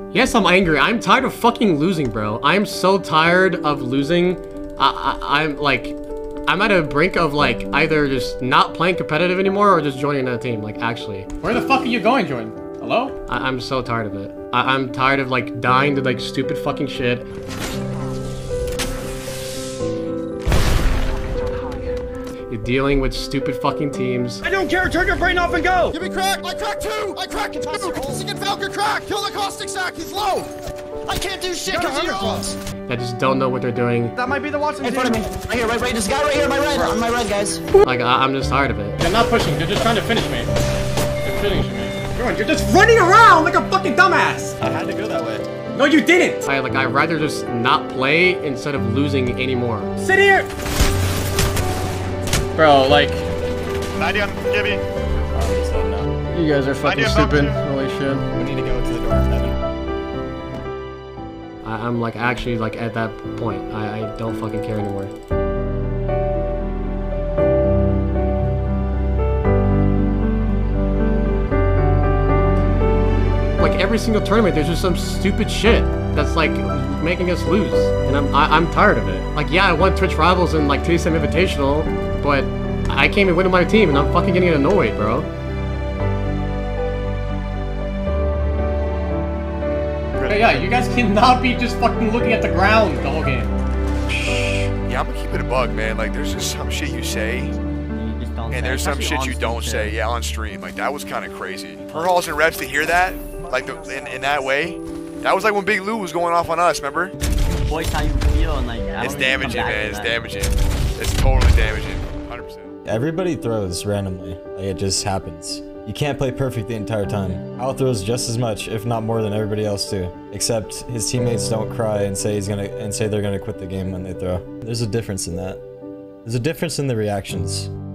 Yes, I'm angry. I'm tired of fucking losing, bro. I'm so tired of losing. I'm like, I'm at a brink of like either just not playing competitive anymore or just joining another team. Like, actually. Where the fuck are you going, Jordan? Hello? I'm so tired of it. I'm tired of like dying to like stupid fucking shit. You're dealing with stupid fucking teams. I don't care, turn your brain off and go! Give me crack! I crack two! I crack two! Second Falcon crack! Kill the caustic sack! He's low! I can't do shit because you're lost! I just don't know what they're doing. That might be the Watson In front of me. Right here, right. This guy right here, on my red, guys. Like, I'm just tired of it. They're not pushing, they're just trying to finish me. They're finishing me. Jordan, you're just running around like a fucking dumbass! I had to go that way. No, you didn't! I'd rather just not play instead of losing anymore. Sit here! Bro, like... 90 on Gibby. You guys are fucking stupid. Holy shit. We need to go to the door, Evan. I'm like actually like at that point. I don't fucking care anymore. Like every single tournament, there's just some stupid shit that's like making us lose, and I'm tired of it. Like, yeah, I won Twitch Rivals and like TSM Invitational, but I can't even win with my team, and I'm fucking getting annoyed, bro. Yeah, you guys cannot be just fucking looking at the ground the whole game. Yeah, I'm gonna keep it a bug, man. Like, there's just some shit you say, and there's some shit you don't say. Yeah, on stream. Like, that was kind of crazy. For halls and reps to hear that, like, in that way, that was like when Big Lou was going off on us, remember? Voice how you feel and like. It's damaging, man. It's damaging. It's totally damaging. 100%. Everybody throws randomly. Like, it just happens. You can't play perfect the entire time. Hal throws just as much, if not more, than everybody else too. Except his teammates don't cry and say they're gonna quit the game when they throw. There's a difference in that. There's a difference in the reactions.